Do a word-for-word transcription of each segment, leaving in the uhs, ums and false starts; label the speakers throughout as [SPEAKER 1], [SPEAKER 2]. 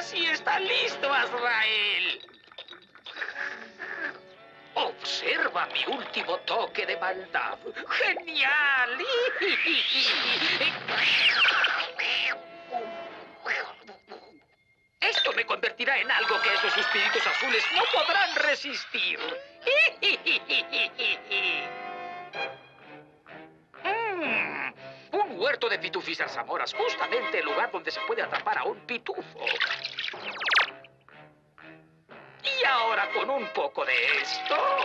[SPEAKER 1] Casi está listo, Azrael. Observa mi último toque de maldad. ¡Genial! Esto me convertirá en algo que esos espíritus azules no podrán resistir. Mm, un huerto de pitufos y zarzamoras, justamente el lugar donde se puede atrapar a un pitufo. Y ahora con un poco de esto...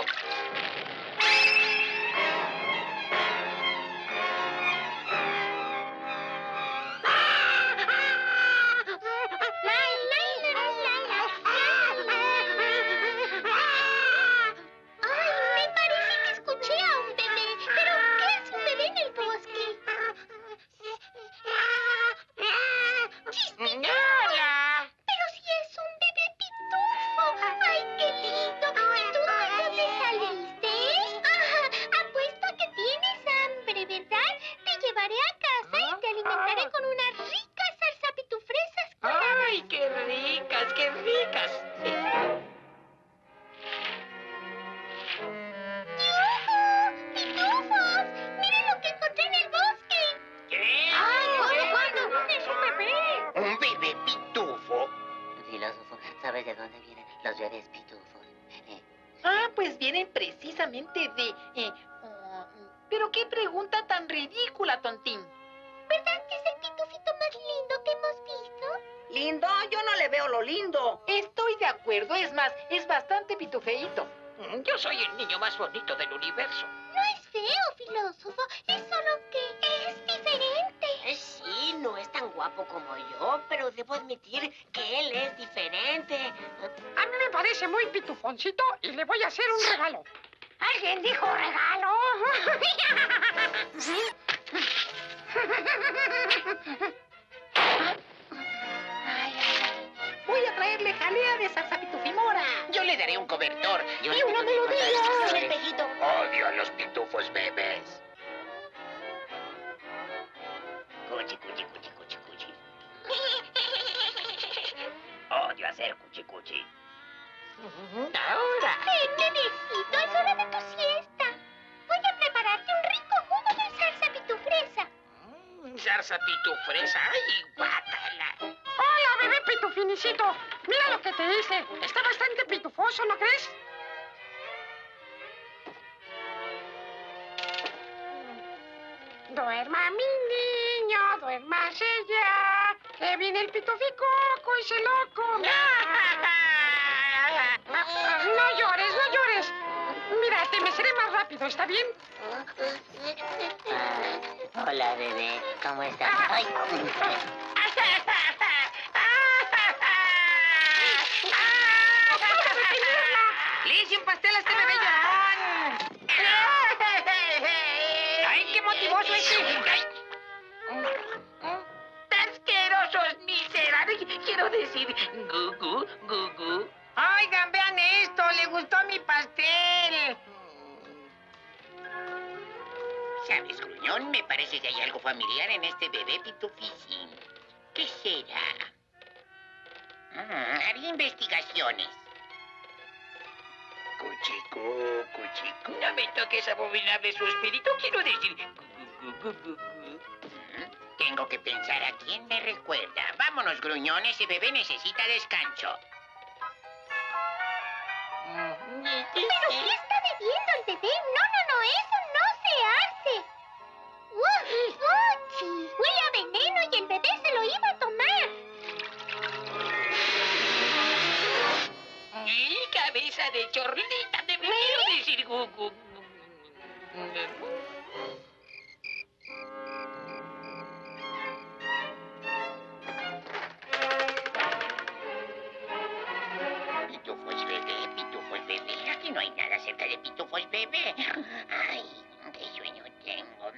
[SPEAKER 2] ¿Sabes de dónde vienen los bebés pitufos? Eh.
[SPEAKER 3] Ah, pues vienen precisamente de... Eh, uh, pero qué pregunta tan ridícula, tontín.
[SPEAKER 4] ¿Verdad que es el pitufito más lindo que hemos visto?
[SPEAKER 5] ¿Lindo? Yo no le veo lo lindo.
[SPEAKER 3] Estoy de acuerdo, es más, es bastante pitufeíto.
[SPEAKER 1] Yo soy el niño más bonito del universo.
[SPEAKER 4] No es feo, filósofo, es solo que es diferente.
[SPEAKER 2] Eh, sí, no es tan guapo como yo, pero debo admitir que él es diferente.
[SPEAKER 6] A mí me parece muy pitufoncito y le voy a hacer un regalo. ¿Alguien dijo regalo?
[SPEAKER 3] Voy a traerle jalea de zarzapitufimora.
[SPEAKER 7] Yo le daré un cobertor
[SPEAKER 2] Yo
[SPEAKER 3] Y
[SPEAKER 2] le
[SPEAKER 3] una
[SPEAKER 2] tengo que
[SPEAKER 3] melodía.
[SPEAKER 2] contar
[SPEAKER 3] Un
[SPEAKER 2] esta
[SPEAKER 3] espejito.
[SPEAKER 7] Odio a los pitufos bebés.
[SPEAKER 2] Cuchi, cuchi, cuchi, cuchi, cuchi.
[SPEAKER 1] Odio hacer cuchi cuchi. Ahora.
[SPEAKER 4] Ven, bebecito, es hora de tu siesta. Voy a prepararte un rico jugo de salsa pitufresa.
[SPEAKER 1] Mm, zarza pitufresa. ¡Ay, guácala!
[SPEAKER 6] Hola, bebé pitufinicito. Mira lo que te hice. Está bastante pitufoso, ¿no crees? Duerma mi niño, duérmase ya. Que viene el pituficoco y se lo come. No llores, no llores. Mira, te meceré más rápido, ¿está bien?
[SPEAKER 2] Ah, hola, bebé. ¿Cómo estás? Ay.
[SPEAKER 3] Le hice un pastel a este bebé llorón. ¡Ay, qué motivoso este!
[SPEAKER 1] ¡Asquerosos miserables! Quiero decir, gugu, gugu.
[SPEAKER 3] Oigan, vean esto, le gustó mi pastel.
[SPEAKER 7] ¿Sabes, gruñón? Me parece que hay algo familiar en este bebé pitufín. ¿Qué será? Mm, haré investigaciones. Cuchicu, cuchicu.
[SPEAKER 1] No me toques abominable su espíritu, quiero decir... gu, gu, gu, gu, gu.
[SPEAKER 7] Mm, Tengo que pensar a quién me recuerda. Vámonos, gruñón, ese bebé necesita descanso.
[SPEAKER 4] ¿Pero qué está bebiendo el bebé? No, no, no, eso no se hace. ¡Uf! ¡Fuchi! Huele a veneno y el bebé se lo iba a tomar.
[SPEAKER 1] ¡Y cabeza de chorlita! Te quiero decir, gugu.
[SPEAKER 7] Pitufos bebé, pitufos bebé. Aquí no hay nada acerca de pitufos bebé. Ay, qué sueño tengo.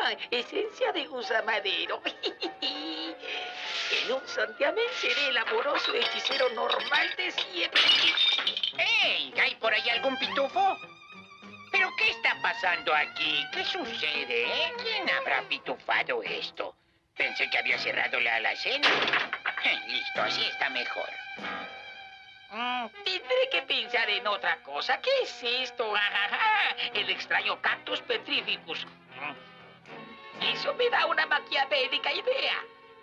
[SPEAKER 1] esencia de gusamadero. En un santiamén seré el amoroso hechicero normal de siempre.
[SPEAKER 7] ¡Ey! ¿Hay por ahí algún pitufo? ¿Pero qué está pasando aquí? ¿Qué sucede, eh? ¿Quién habrá pitufado esto? Pensé que había cerrado la alacena. Eh, listo, así está mejor.
[SPEAKER 1] Mm, tendré que pensar en otra cosa. ¿Qué es esto? Ajaja, el extraño Cactus petrificus. Mm. Eso me da una maquiavélica idea.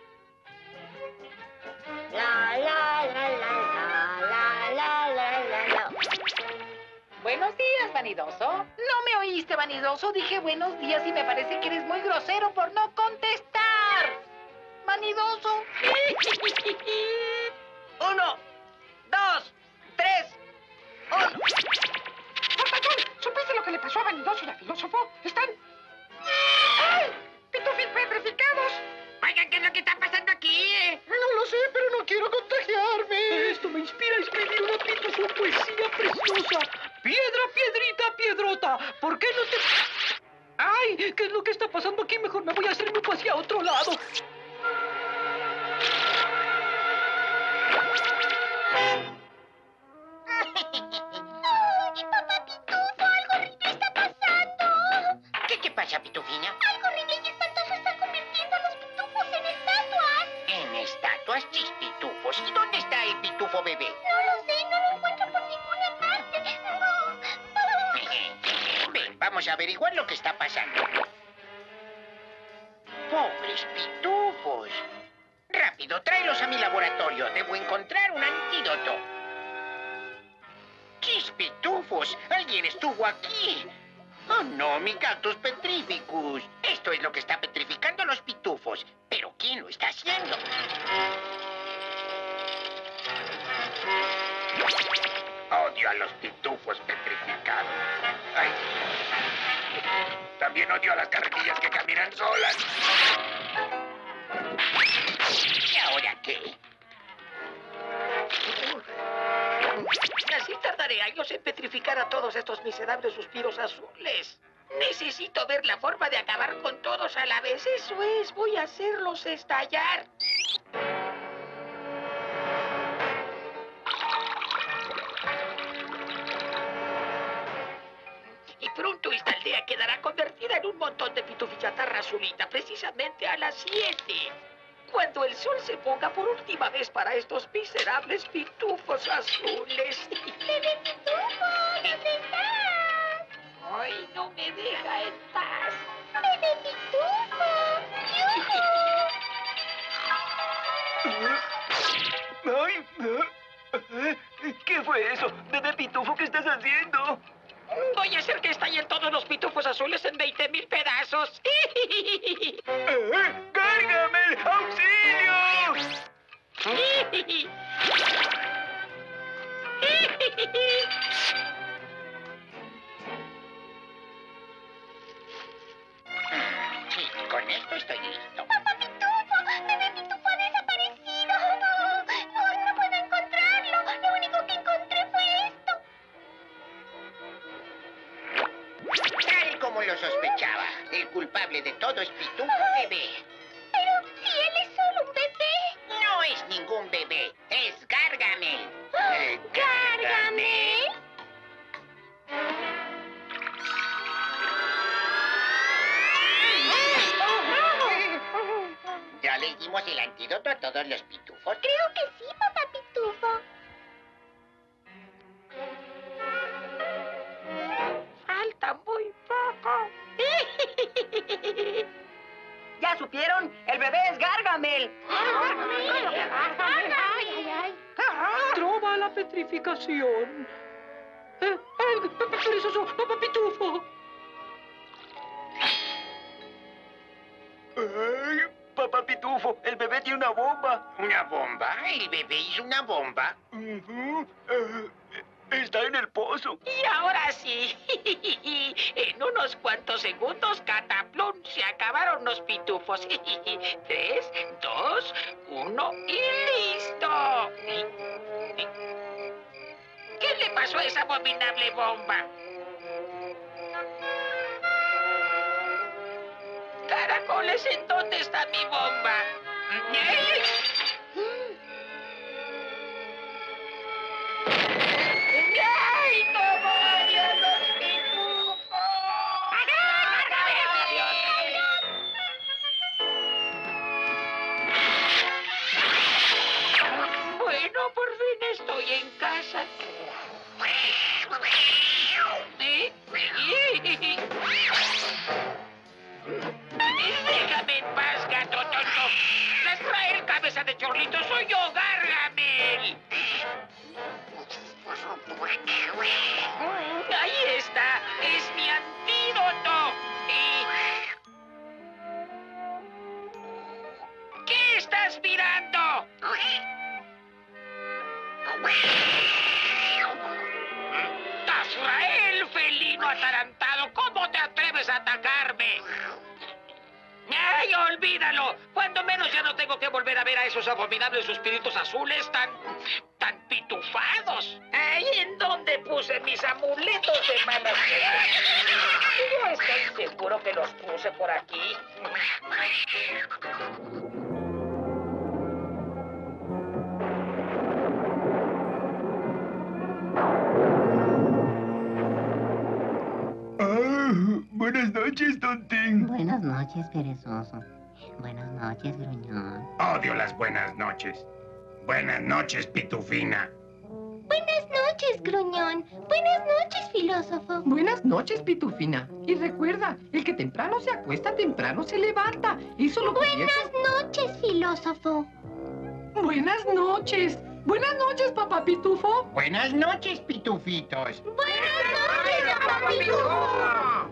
[SPEAKER 2] La, la, la, la, la, la, la, la, la.
[SPEAKER 3] Buenos días, vanidoso. No me oíste, vanidoso. Dije buenos días y me parece que eres muy grosero por no contestar. Vanidoso.
[SPEAKER 5] Uno, dos, tres, uno.
[SPEAKER 6] Portatón, ¿supiste lo que le pasó a Vanidoso y a Filósofo? Están... ¡Ay! ¡Pitufis petrificados!
[SPEAKER 7] Oigan, ¿qué es lo que está pasando aquí?
[SPEAKER 6] No lo sé, pero no quiero contagiarme.
[SPEAKER 8] Esto me inspira a escribir una pitufo poesía preciosa. Piedra, piedrita, piedrota, ¿por qué no te...? ¡Ay! ¿Qué es lo que está pasando aquí? Mejor me voy a hacer grupo hacia otro lado.
[SPEAKER 4] ¡Ay, papá Pitufo! ¡Algo horrible está pasando!
[SPEAKER 7] ¿Qué te pasa, Pitufina?
[SPEAKER 4] Algo horrible y espantoso está convirtiendo a los pitufos en estatuas.
[SPEAKER 7] En estatuas, chispitufos. ¿Y dónde está el pitufo bebé?
[SPEAKER 4] No lo sé, no lo encuentro por ninguna parte. No.
[SPEAKER 7] Ven, vamos a averiguar lo que está pasando. Pobres pitufos. Rápido, tráelos a mi laboratorio. Debo encontrar un antídoto. ¡Chispitufos! ¡Alguien estuvo aquí! ¡Oh, no! ¡Mi Cactus petrificus! Esto es lo que está petrificando a los pitufos. ¿Pero quién lo está haciendo? Odio a los pitufos petrificados. Ay. También odio a las carretillas que caminan solas. ¿Y ahora qué?
[SPEAKER 1] Así tardaré años en petrificar a todos estos miserables suspiros azules. Necesito ver la forma de acabar con todos a la vez. Eso es, voy a hacerlos estallar. Y pronto esta aldea quedará convertida en un montón de pitufichatarra azulita, precisamente a las siete. Cuando el sol se ponga por última vez para estos miserables pitufos azules.
[SPEAKER 4] ¡Bebé Pitufo! ¿Dónde estás?
[SPEAKER 1] ¡Ay, no me deja en paz!
[SPEAKER 4] ¡Bebé Pitufo! ¡Yujú!
[SPEAKER 8] ¡Ay! ¿Qué fue eso? Bebé Pitufo, ¿qué estás haciendo?
[SPEAKER 1] Voy a hacer que estallen todos los pitufos azules en veinte mil pedazos.
[SPEAKER 8] ¡Eh! ¡Cárgame! ¡Auxilio!
[SPEAKER 7] Sí, con esto estoy listo.
[SPEAKER 4] ¡Papá Pitufo! ¡Bebé Pitufo ha desaparecido! ¡No! ¡No, no puedo encontrarlo! Lo único que encontré fue esto.
[SPEAKER 7] Tal como lo sospechaba, el culpable de todo es Pitufo Bebé.
[SPEAKER 4] Pero si él es solo un bebé.
[SPEAKER 7] No es ningún bebé, es Gargamel. Eh,
[SPEAKER 4] ¿Gargamel?
[SPEAKER 7] ¿Ya les dimos el antídoto a todos los pitufos?
[SPEAKER 4] Creo que sí, papá Pitufo.
[SPEAKER 1] Falta muy poco.
[SPEAKER 5] ¿Ya supieron? El bebé es Gargamel.
[SPEAKER 8] Trova la petrificación. Eh, eh, perezoso, papá Pitufo. ¡Ay! Papá Pitufo, el bebé tiene una bomba.
[SPEAKER 7] ¿Una bomba? ¿El bebé hizo una bomba?
[SPEAKER 8] Ujú. Eh, está en el pozo.
[SPEAKER 1] Y ahora sí. En unos cuantos segundos, cataplum, se acabaron los pitufos. Tres, dos, uno y listo. ¿Qué le pasó a esa abominable bomba? Caracoles, ¿en dónde está mi bomba? ¡Ay! ¡Ay, cómo odio a los pitufos! Bueno, por fin estoy en casa. ¿Eh? Déjame en paz, gato tonto. Razrael, cabeza de chorlito, soy yo, Gargamel. Ahí está, es mi antídoto. Y... ¿qué estás mirando? Azrael, felino atarantado, ¿cómo te atreves a atacarme? ¡Ay, olvídalo! Cuando menos ya no tengo que volver a ver a esos abominables espíritus azules tan... tan pitufados. ¡Ay, en dónde puse mis amuletos de mala suerte! Yo estoy seguro que los puse por aquí.
[SPEAKER 9] Buenas noches, Tontín.
[SPEAKER 10] Buenas noches, perezoso. Buenas noches, gruñón.
[SPEAKER 7] Odio las buenas noches. Buenas noches, Pitufina.
[SPEAKER 4] Buenas noches, gruñón. Buenas noches, filósofo.
[SPEAKER 6] Buenas noches, Pitufina. Y recuerda, el que temprano se acuesta, temprano se levanta. Eso lo
[SPEAKER 4] Buenas
[SPEAKER 6] convierte-
[SPEAKER 4] noches, filósofo.
[SPEAKER 6] Buenas noches. Buenas noches, papá Pitufo.
[SPEAKER 7] Buenas noches, Pitufitos.
[SPEAKER 4] Buenas noches, papá Pitufo.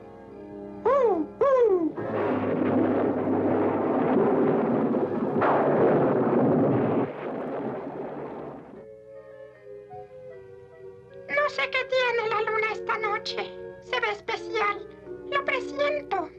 [SPEAKER 6] No sé qué tiene la luna esta noche. Se ve especial. Lo presiento.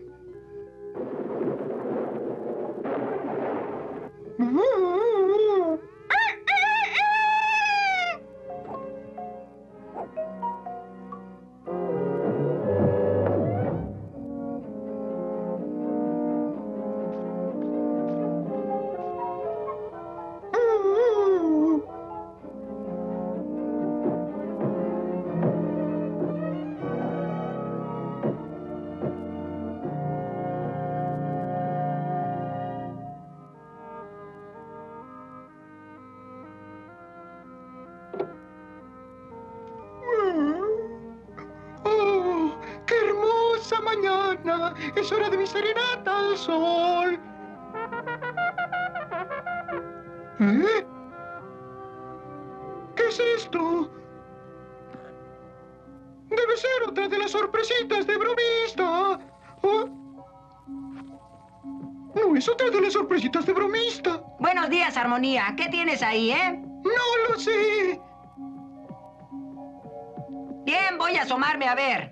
[SPEAKER 9] mañana. Es hora de mi serenata al sol. ¿Eh? ¿Qué es esto? Debe ser otra de las sorpresitas de bromista. ¿Oh? No es otra de las sorpresitas de bromista.
[SPEAKER 5] Buenos días, Armonía. ¿Qué tienes ahí, eh?
[SPEAKER 9] No lo sé.
[SPEAKER 5] Bien, voy a asomarme a ver.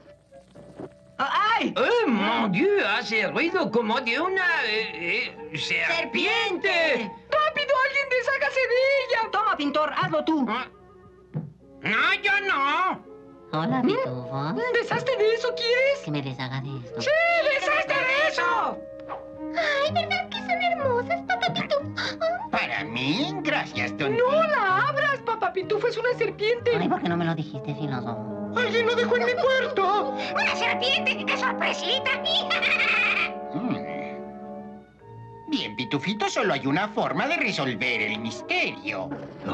[SPEAKER 5] ¡Ay!
[SPEAKER 8] ¡Eh, mon Dieu! Hace ruido como de una... Eh, eh, serpiente.
[SPEAKER 6] ¡Rápido, alguien deshágase de ella!
[SPEAKER 5] Toma, pintor, hazlo tú.
[SPEAKER 7] No, yo no.
[SPEAKER 10] Hola, Pitufo.
[SPEAKER 6] ¿Deshazte de eso, quieres?
[SPEAKER 10] Que me deshaga de esto.
[SPEAKER 6] ¡Sí, deshazte de eso!
[SPEAKER 4] Ay, ¿verdad que son hermosas, Papá Pitufo?
[SPEAKER 7] Para mí, gracias, Tontín.
[SPEAKER 6] ¡No la abras! Papá Pitufo es una serpiente.
[SPEAKER 10] Ay, ¿por qué no me lo dijiste, filósofo?
[SPEAKER 9] ¡Alguien lo dejó en mi puerto!
[SPEAKER 2] ¡Una serpiente! ¡Qué sorpresita!
[SPEAKER 7] Mm. Bien, Pitufito, solo hay una forma de resolver el misterio.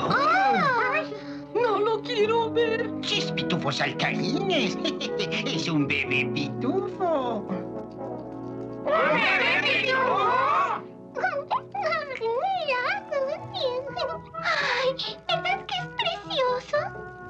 [SPEAKER 6] No lo quiero ver.
[SPEAKER 7] ¡Chis, pitufos alcalines! ¡Es un bebé pitufo!
[SPEAKER 2] ¡Un bebé pitufo!
[SPEAKER 4] Ay, ¿verdad que es precioso?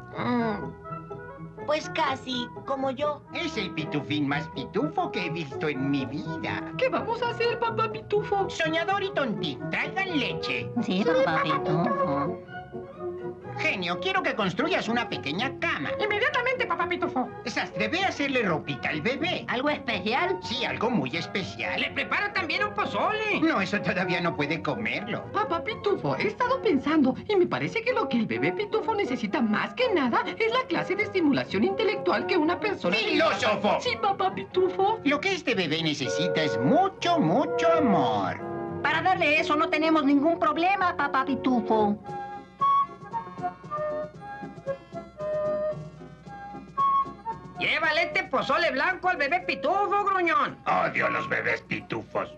[SPEAKER 2] Mm, pues casi como yo.
[SPEAKER 7] Es el pitufín más pitufo que he visto en mi vida.
[SPEAKER 6] ¿Qué vamos a hacer, Papá Pitufo?
[SPEAKER 7] Soñador y Tontín, traigan leche.
[SPEAKER 10] Sí, Papá Pitufo.
[SPEAKER 7] Genio, quiero que construyas una pequeña cama.
[SPEAKER 6] Inmediatamente, Papá Pitufo. Pitufo.
[SPEAKER 7] Sastre, ve a hacerle ropita al bebé.
[SPEAKER 5] ¿Algo especial?
[SPEAKER 7] Sí, algo muy especial.
[SPEAKER 5] Le preparo también un pozole.
[SPEAKER 7] No, eso todavía no puede comerlo.
[SPEAKER 8] Papá Pitufo, he estado pensando y me parece que lo que el bebé Pitufo necesita más que nada es la clase de estimulación intelectual que una persona...
[SPEAKER 7] ¡Filósofo!
[SPEAKER 8] Sí, papá Pitufo.
[SPEAKER 7] Lo que este bebé necesita es mucho, mucho amor.
[SPEAKER 5] Para darle eso no tenemos ningún problema, papá Pitufo. Llévale este pozole blanco al bebé Pitufo, gruñón.
[SPEAKER 7] Odio a los bebés pitufos.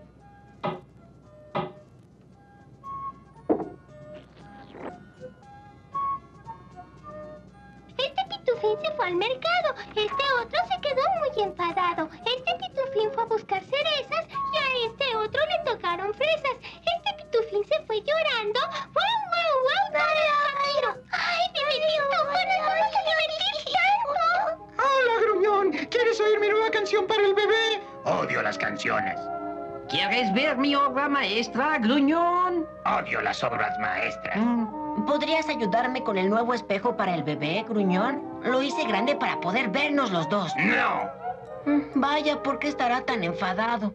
[SPEAKER 4] Este pitufín se fue al mercado. Este otro se quedó muy enfadado. Este pitufín fue a buscar cerezas y a este otro le tocaron fresas. Este pitufín se fue llorando. ¡Guau, guau, guau! ¡Todo el camino! ¡Ay, bebé Pitufo, nos vamos a divertir tanto!
[SPEAKER 9] ¡Hola, gruñón! ¿Quieres oír mi nueva canción para el bebé?
[SPEAKER 7] Odio las canciones.
[SPEAKER 5] ¿Quieres ver mi obra maestra, gruñón?
[SPEAKER 7] Odio las obras maestras.
[SPEAKER 2] ¿Podrías ayudarme con el nuevo espejo para el bebé, gruñón? Lo hice grande para poder vernos los dos.
[SPEAKER 7] ¡No!
[SPEAKER 2] Mm, Vaya, ¿por qué estará tan enfadado?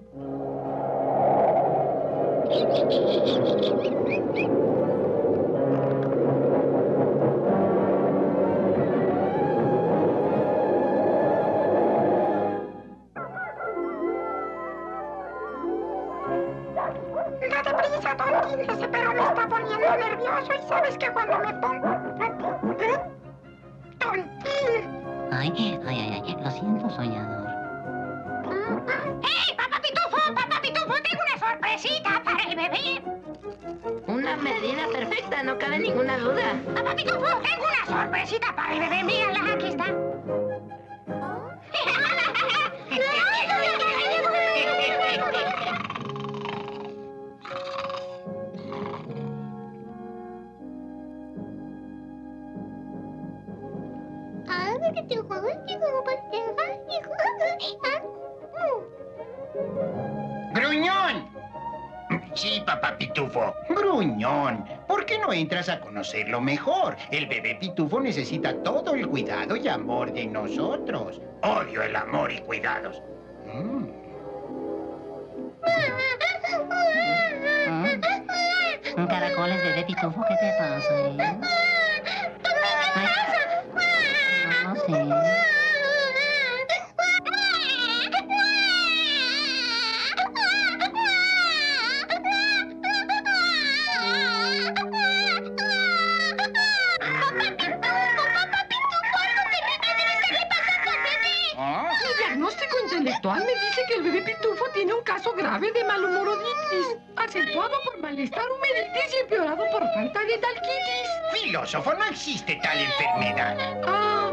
[SPEAKER 6] Date prisa, tontín. Ese perro me está poniendo nervioso y sabes que cuando me pongo... ¡Tontín!
[SPEAKER 10] Ay, ay, ay, ay, lo siento, soñador.
[SPEAKER 6] ¡Hey, papá Pitufo! ¡Papá Pitufo! ¡Tengo una sorpresita para el bebé!
[SPEAKER 2] Una medida perfecta, no cabe ninguna duda.
[SPEAKER 6] ¡Papá Pitufo! ¡Tengo una sorpresita para el bebé! ¡Mírala, aquí está!
[SPEAKER 7] ¡Gruñón! Sí, papá Pitufo. Gruñón. ¿Por qué no entras a conocerlo mejor? El bebé Pitufo necesita todo el cuidado y amor de nosotros. Odio el amor y cuidados. Mm.
[SPEAKER 10] ¿Mm? Caracoles, bebé Pitufo, ¿qué te pasa, eh? Ay. No sé.
[SPEAKER 8] Mi diagnóstico intelectual me dice que el bebé Pitufo tiene un caso grave de malhumoroditis, acentuado por malestar, humeditis y empeorado por falta de talquitis.
[SPEAKER 7] Filósofo, no existe tal enfermedad.
[SPEAKER 8] Ah.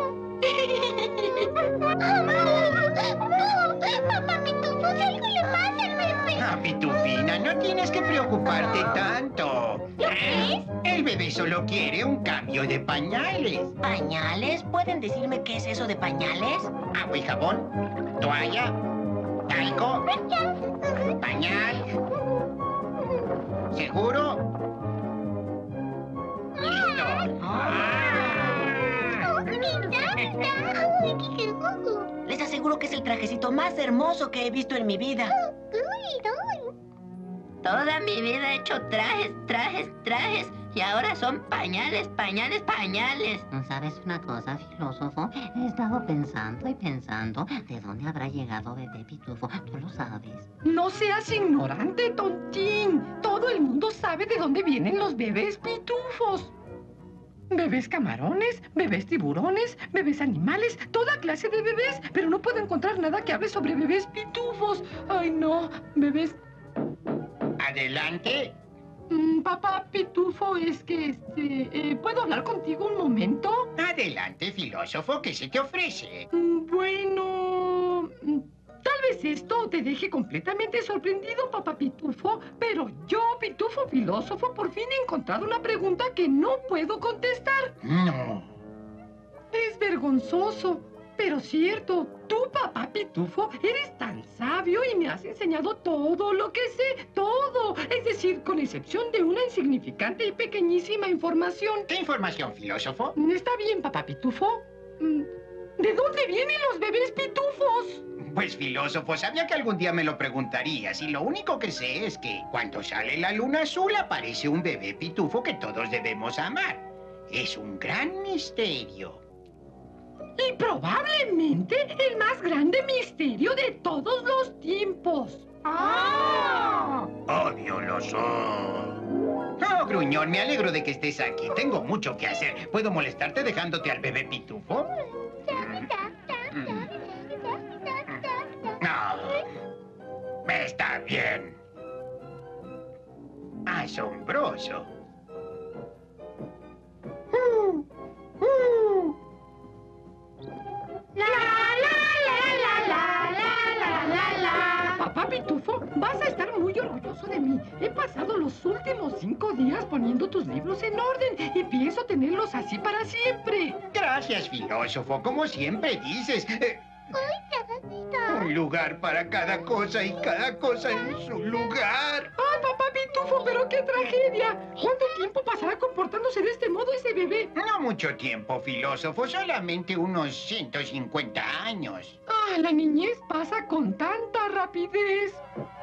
[SPEAKER 4] Papá Pitufo, si algo le pasa al bebé.
[SPEAKER 7] Ah, Pitufina, no tienes que preocuparte tanto.
[SPEAKER 4] ¿Qué es?
[SPEAKER 7] El bebé solo quiere un cambio de pañales.
[SPEAKER 2] ¿Pañales? ¿Pueden decirme qué es eso de pañales?
[SPEAKER 7] Agua y jabón, toalla, talco, pañal. ¿Seguro? ¡Listo!
[SPEAKER 2] Les aseguro que es el trajecito más hermoso que he visto en mi vida. Toda mi vida he hecho trajes, trajes, trajes. Y ahora son pañales, pañales, pañales.
[SPEAKER 10] ¿Sabes una cosa, filósofo? He estado pensando y pensando de dónde habrá llegado bebé Pitufo. ¿Tú lo sabes?
[SPEAKER 8] No seas ignorante, tontín. Todo el mundo sabe de dónde vienen los bebés pitufos. Bebés camarones, bebés tiburones, bebés animales, toda clase de bebés. Pero no puedo encontrar nada que hable sobre bebés pitufos. Ay, no, bebés...
[SPEAKER 7] Adelante.
[SPEAKER 8] Mm, papá Pitufo, es que, este... eh, ¿puedo hablar contigo un momento?
[SPEAKER 7] Adelante, filósofo, ¿qué se te ofrece?
[SPEAKER 8] Mm, Bueno... mm, Tal vez esto te deje completamente sorprendido, papá Pitufo, pero yo, Pitufo filósofo, por fin he encontrado una pregunta que no puedo contestar.
[SPEAKER 7] No.
[SPEAKER 8] Es vergonzoso, pero cierto. Tú, papá Pitufo, eres tan sabio y me has enseñado todo lo que sé, todo. Es decir, con excepción de una insignificante y pequeñísima información.
[SPEAKER 7] ¿Qué información, filósofo?
[SPEAKER 8] ¿Está bien, papá Pitufo? Mm, ¿De dónde vienen los bebés pitufos?
[SPEAKER 7] Pues, filósofo, sabía que algún día me lo preguntarías y lo único que sé es que cuando sale la luna azul aparece un bebé pitufo que todos debemos amar. Es un gran misterio.
[SPEAKER 8] Y probablemente el más grande misterio de todos los tiempos.
[SPEAKER 3] ¡Ah!
[SPEAKER 7] ¡Odio los ojos! No, gruñón, me alegro de que estés aquí. Tengo mucho que hacer. ¿Puedo molestarte dejándote al bebé pitufo? No. Está bien. Asombroso.
[SPEAKER 8] La, la, la, la, la, la, la, la. Papá Pitufo, vas a estar muy orgulloso de mí. He pasado los últimos cinco días poniendo tus libros en orden y pienso tenerlos así para siempre.
[SPEAKER 7] Gracias, filósofo. Como siempre dices. Eh, un lugar para cada cosa y cada cosa en su lugar.
[SPEAKER 8] ¡Ay, papá Pitufo, pero qué tragedia! ¿Cuánto tiempo pasará comportándose de este modo ese bebé?
[SPEAKER 7] No mucho tiempo, filósofo. Solamente unos ciento cincuenta años.
[SPEAKER 8] ¡Ah, la niñez pasa con tanta rapidez!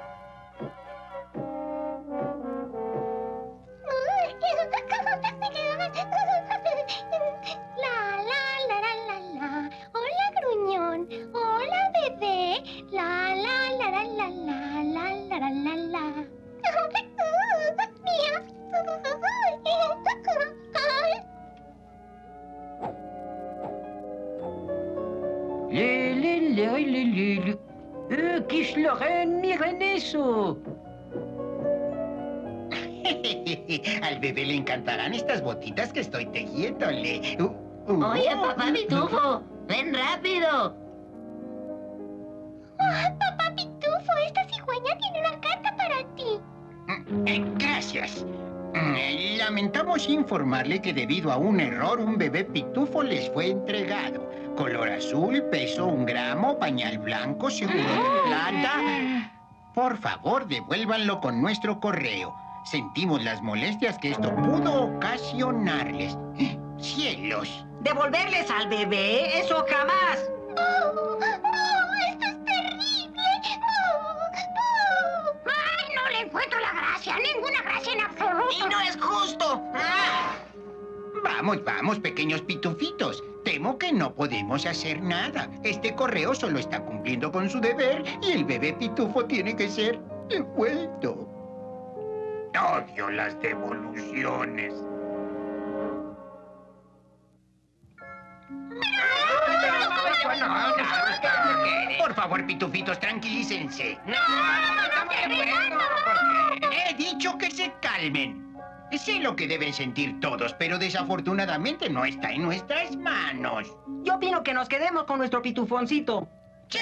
[SPEAKER 4] La, la, la, la, la, la. Hola, gruñón. Hola, bebé. La, la, la, la, la, la, la, la, la, la, la.
[SPEAKER 5] Le, le, le, le, le, le. Euh, Kishloren, miren eso.
[SPEAKER 7] Al bebé le encantarán estas botitas que estoy tejiéndole. Uh, uh,
[SPEAKER 2] Oye,
[SPEAKER 7] uh,
[SPEAKER 2] papá Pitufo, ven rápido.
[SPEAKER 4] Oh, papá Pitufo, esta cigüeña tiene una carta para ti.
[SPEAKER 7] Eh, gracias. Eh, Lamentamos informarle que debido a un error un bebé pitufo les fue entregado. Color azul, peso un gramo, pañal blanco, seguro de plata. Por favor, devuélvanlo con nuestro correo. Sentimos las molestias que esto pudo ocasionarles. ¡Cielos!
[SPEAKER 5] ¿Devolverles al bebé? ¡Eso jamás!
[SPEAKER 4] ¡Oh! ¡Oh! ¡Esto es terrible! ¡Oh! ¡Oh! ¡Ay, no le encuentro la gracia! ¡Ninguna gracia en absoluto!
[SPEAKER 2] ¡Y no es justo! ¡Ah!
[SPEAKER 7] Vamos, vamos, pequeños pitufitos. Temo que no podemos hacer nada. Este correo solo está cumpliendo con su deber y el bebé pitufo tiene que ser devuelto. Odio las devoluciones. Por favor, pitufitos, tranquilícense.
[SPEAKER 3] No, no me puedo.
[SPEAKER 7] He dicho que se calmen. Sé lo que deben sentir todos, pero desafortunadamente no está en nuestras manos.
[SPEAKER 5] Yo opino que nos quedemos con nuestro pitufoncito.
[SPEAKER 7] ¡Sí!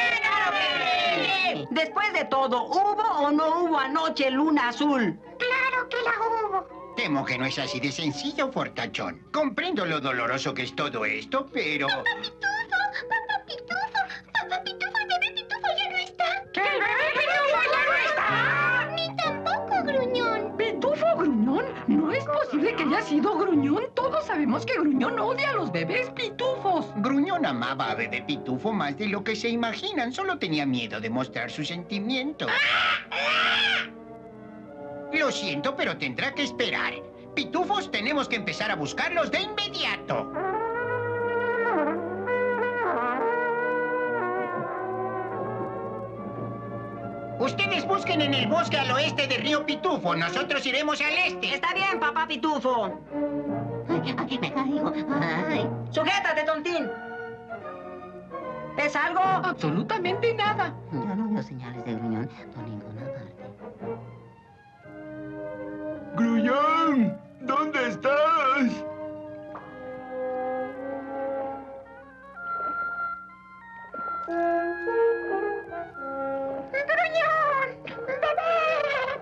[SPEAKER 5] Después de todo, ¿hubo o no hubo anoche luna azul?
[SPEAKER 4] ¡Claro que la hubo!
[SPEAKER 7] Temo que no es así de sencillo, fortachón. Comprendo lo doloroso que es todo esto, pero...
[SPEAKER 4] ¡Papá Pitufo! ¡Papá Pitufo! ¡Papá Pitufo! ¡El bebé Pitufo ya no está!
[SPEAKER 8] ¿Que el bebé Pitufo ya no está?
[SPEAKER 4] ¡Ni tampoco, gruñón!
[SPEAKER 8] ¿Pitufo gruñón? No es posible que haya sido gruñón. Todos sabemos que gruñón odia a los bebés pitufos.
[SPEAKER 7] Gruñón amaba a bebé pitufo más de lo que se imaginan. Solo tenía miedo de mostrar sus sentimientos. Lo siento, pero tendrá que esperar. Pitufos, tenemos que empezar a buscarlos de inmediato. Ustedes busquen en el bosque al oeste de Río Pitufo. Nosotros iremos al este.
[SPEAKER 5] Está bien, papá Pitufo.
[SPEAKER 10] Ay, ay, me caigo. Ay.
[SPEAKER 5] ¡Sujétate, tontín! ¿Ves algo?
[SPEAKER 8] Absolutamente nada.
[SPEAKER 10] Yo no veo señales de gruñón por ninguna parte.
[SPEAKER 9] Gruñón, ¿dónde estás?
[SPEAKER 4] ¡Gruñón! ¡Bebé!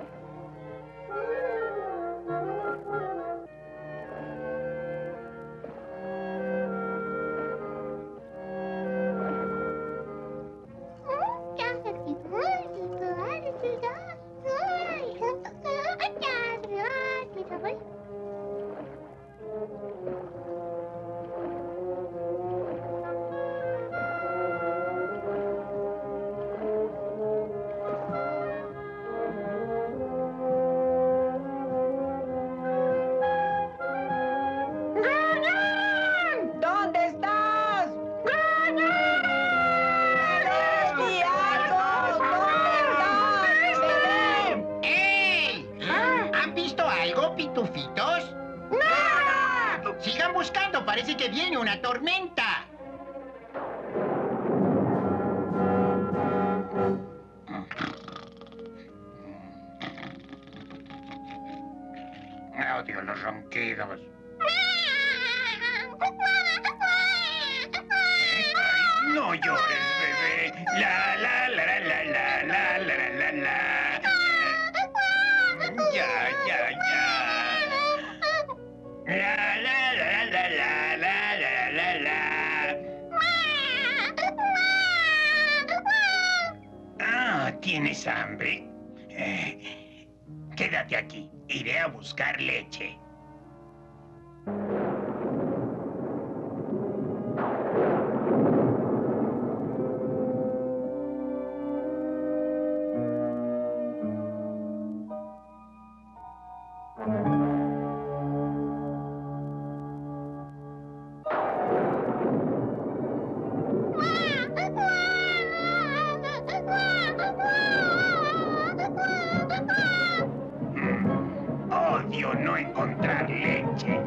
[SPEAKER 7] parece que viene una tormenta. Odio los ronquidos. Ay, no llores, bebé. La, la, la, la, la, la, la, la, la, la. Ya, ya, ya. La, la, la, la, la, la, la, la, la. Ah, ¿tienes hambre? Eh, quédate aquí. Iré a buscar leche. Odio no encontrar leche.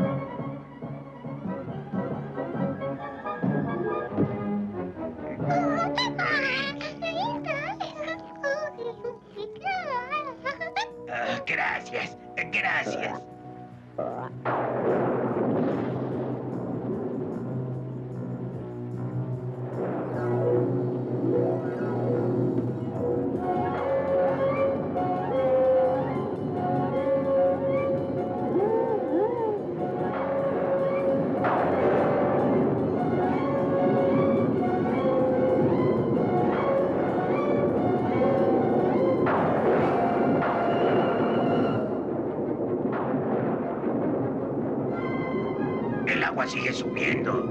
[SPEAKER 7] Ah, gracias, gracias. El agua sigue subiendo.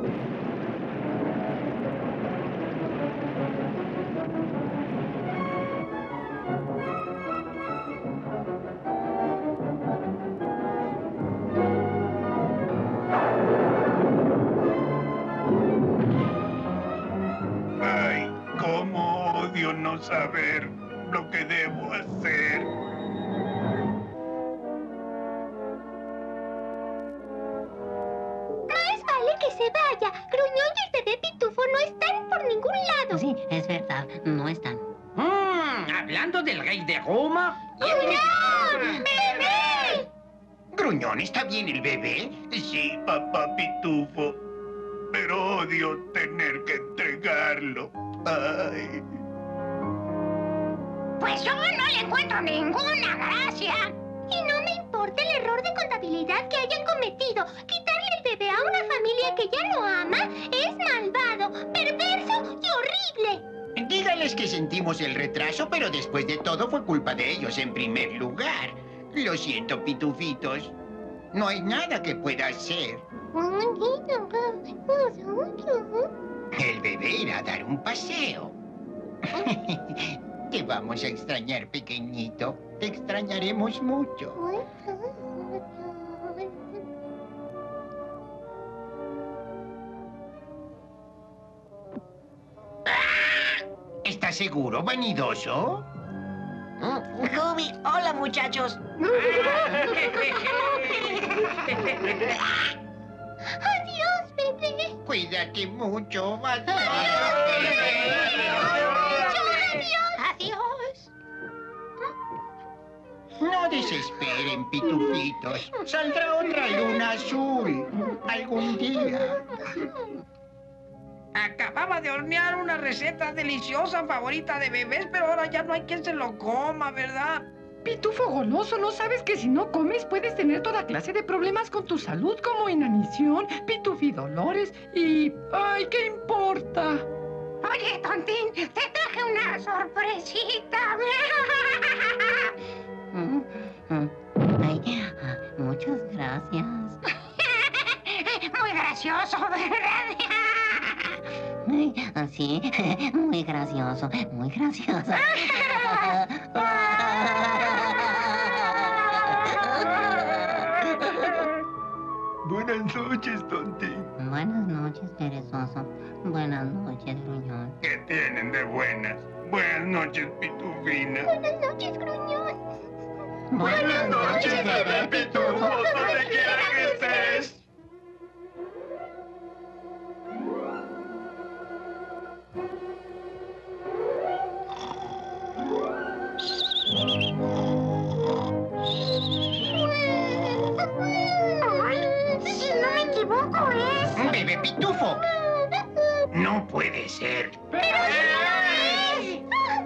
[SPEAKER 7] Ay, cómo odio no saber lo que debo hacer.
[SPEAKER 4] Que se vaya. Gruñón y el bebé Pitufo no están por ningún lado.
[SPEAKER 10] Sí, es verdad, no están.
[SPEAKER 5] Mm, hablando del rey de Roma.
[SPEAKER 4] ¡Gruñón! ¡Bebé!
[SPEAKER 7] ¿Gruñón, está bien el bebé? Sí, papá Pitufo. Pero odio tener que entregarlo. Ay.
[SPEAKER 6] Pues yo no le encuentro ninguna gracia.
[SPEAKER 4] Y no me importa el error de contabilidad que hayan cometido. Quitarle el bebé a una familia que ya lo ama es malvado, perverso y horrible.
[SPEAKER 7] Dígales que sentimos el retraso, pero después de todo fue culpa de ellos en primer lugar. Lo siento, pitufitos. No hay nada que pueda hacer. El bebé irá a dar un paseo. Te vamos a extrañar, pequeñito. Te extrañaremos mucho. ¿Estás seguro, vanidoso?
[SPEAKER 2] Scooby, hola muchachos.
[SPEAKER 4] Adiós, bebé.
[SPEAKER 7] Cuídate mucho, adiós.
[SPEAKER 4] Adiós.
[SPEAKER 7] No desesperen, pitufitos. Saldrá otra luna azul algún día.
[SPEAKER 5] Acababa de hornear una receta deliciosa favorita de bebés, pero ahora ya no hay quien se lo coma, ¿verdad?
[SPEAKER 8] Pitufo goloso, ¿no sabes que si no comes puedes tener toda clase de problemas con tu salud, como inanición, pitufidolores y... ¡ay, qué importa!
[SPEAKER 6] Oye, Tontín, te traje una sorpresita.
[SPEAKER 10] Mm, mm. Ay, ah, muchas gracias.
[SPEAKER 6] Muy gracioso, ¿verdad?
[SPEAKER 10] Ay, sí, muy gracioso, muy gracioso.
[SPEAKER 7] Buenas noches, Tontín.
[SPEAKER 10] Buenas noches, perezoso. Buenas noches, gruñón.
[SPEAKER 7] ¿Qué tienen de buenas? Buenas noches, Pitufina.
[SPEAKER 4] Buenas noches, Gruñón.
[SPEAKER 7] Buenas noches, bebé Pitufo, donde quiera que estés. No puede ser.
[SPEAKER 4] ¡Pero sí!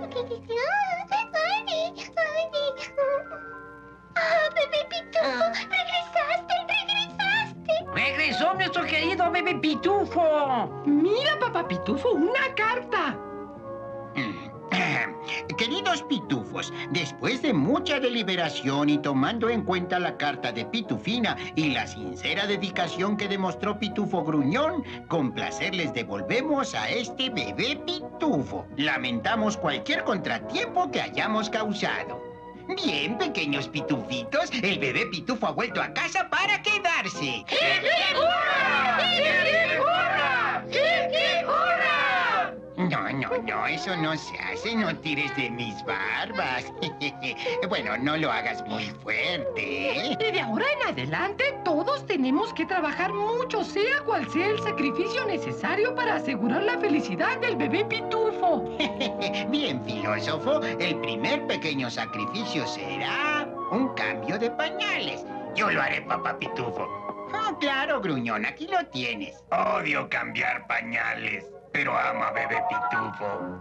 [SPEAKER 4] ¡Ah, bebé Pitufo! ¡Regresaste! ¡Regresaste!
[SPEAKER 5] ¡Regresó nuestro querido bebé Pitufo!
[SPEAKER 8] Mira, papá Pitufo, una carta.
[SPEAKER 11] Queridos pitufos, después de mucha deliberación y tomando en cuenta la carta de Pitufina y la sincera dedicación que demostró Pitufo Gruñón, con placer les devolvemos a este bebé pitufo. Lamentamos cualquier contratiempo que hayamos causado. Bien, pequeños pitufitos, el bebé pitufo ha vuelto a casa para quedarse. No, no, no, eso no se hace, no tires de mis barbas. Bueno, no lo hagas muy fuerte.
[SPEAKER 8] Y de ahora en adelante, todos tenemos que trabajar mucho, sea cual sea el sacrificio necesario para asegurar la felicidad del bebé pitufo.
[SPEAKER 11] Bien, filósofo, el primer pequeño sacrificio será un cambio de pañales. Yo lo haré, papá pitufo. Oh, claro, Gruñón, aquí lo tienes.
[SPEAKER 7] Odio cambiar pañales, pero amo a bebé pitufo.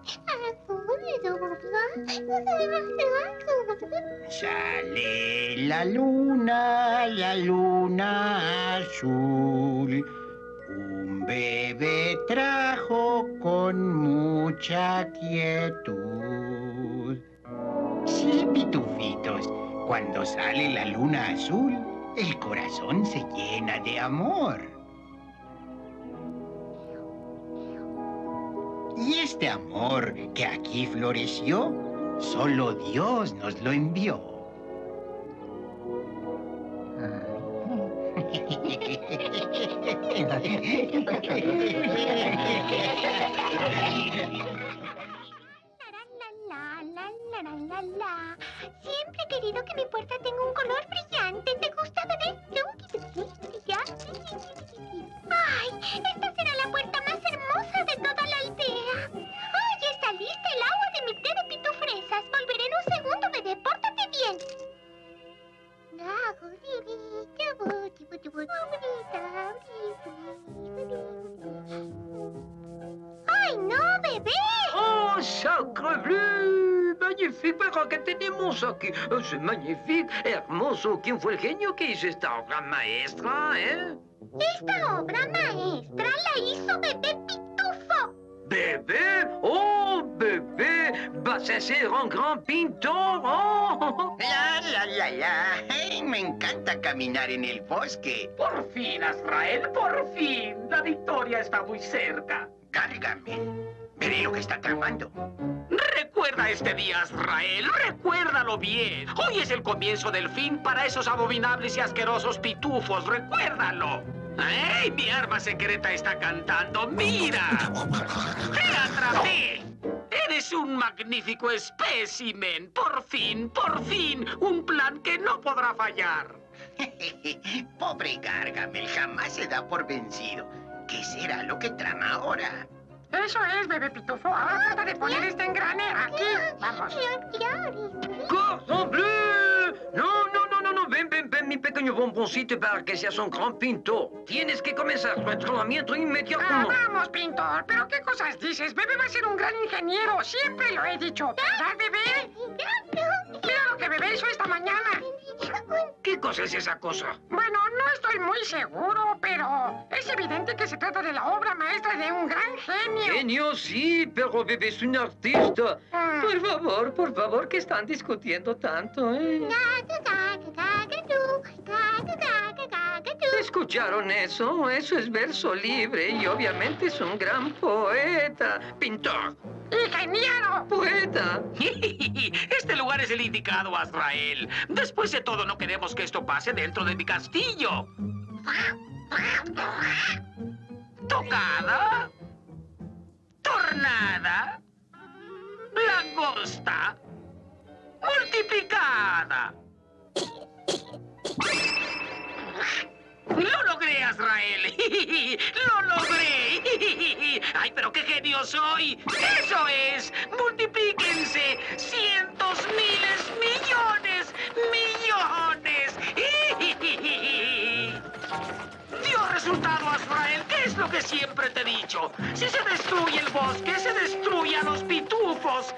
[SPEAKER 11] Sale la luna, la luna azul. Un bebé trajo con mucha quietud. Sí, pitufitos, cuando sale la luna azul, el corazón se llena de amor. Y este amor que aquí floreció, solo Dios nos lo envió.
[SPEAKER 4] Siempre he querido que mi puerta tenga un color brillante. ¿Te gusta, bebé? ¡Ay! Esta será la puerta más hermosa de toda la aldea. ¡Ay! Ya está lista el agua de mi té de pitufresas. Volveré en un segundo, bebé. Pórtate bien. ¡Ay, no, bebé!
[SPEAKER 5] ¡Oh, sacre bleu! Magnifique, pero ¿qué tenemos aquí? Es magnifique, hermoso. ¿Quién fue el genio que hizo esta obra maestra, eh?
[SPEAKER 4] Esta obra maestra la hizo bebé Pitufo.
[SPEAKER 5] ¿Bebé? ¡Oh, bebé! ¿Vas a ser un gran pintor? ¡Oh!
[SPEAKER 11] La, la, la, la. Ay, me encanta caminar en el bosque.
[SPEAKER 1] Por fin, Azrael, por fin. La victoria está muy cerca.
[SPEAKER 11] Gargamel, veré lo que está tramando.
[SPEAKER 1] Recuerda este día, Azrael. Recuérdalo bien. Hoy es el comienzo del fin para esos abominables y asquerosos pitufos. Recuérdalo. ¡Ey! Mi arma secreta está cantando. ¡Mira! ¡Te atrapé! Eres un magnífico espécimen. Por fin, por fin. Un plan que no podrá fallar.
[SPEAKER 11] Pobre Gargamel, jamás se da por vencido. ¿Qué será lo que trama ahora?
[SPEAKER 6] Eso es, bebé pitufo. Ahora trata de poner este engrane aquí. Vamos.
[SPEAKER 5] ¡Cordon bleu! No, no, no, no, no. Ven, ven, ven, mi pequeño bomboncito, para que seas un gran pintor. Tienes que comenzar tu entrenamiento
[SPEAKER 6] Ah,
[SPEAKER 5] inmediatamente.
[SPEAKER 6] vamos, pintor. ¿Pero qué cosas dices? Bebé va a ser un gran ingeniero. Siempre lo he dicho. ¿Verdad, bebé? Mira lo que bebé hizo esta mañana.
[SPEAKER 5] ¿Qué cosa es esa cosa?
[SPEAKER 6] Bueno, no estoy muy seguro, pero es evidente que se trata de la obra maestra de un gran genio.
[SPEAKER 5] Genio, sí, pero bebé es un artista.
[SPEAKER 6] Ah.
[SPEAKER 5] Por favor, por favor, que están discutiendo tanto, ¿eh? ¿Escucharon eso? Eso es verso libre y obviamente es un gran poeta. Pintor.
[SPEAKER 6] ¡Ingeniero!
[SPEAKER 5] Poeta.
[SPEAKER 1] Este lugar es el indicado, Azrael. Después de todo, no queremos que esto pase dentro de mi castillo. Tocada. Tornada. Langosta. Multiplicada. ¡Lo logré, Azrael! ¡Lo logré! ¡Ay, pero qué genio soy! ¡Eso es! ¡Multiplíquense! ¡Cientos, miles, millones, millones! ¡Dio resultado, Azrael! ¡Qué Es lo que siempre te he dicho. Si se destruye el bosque, se destruye a los pitufos.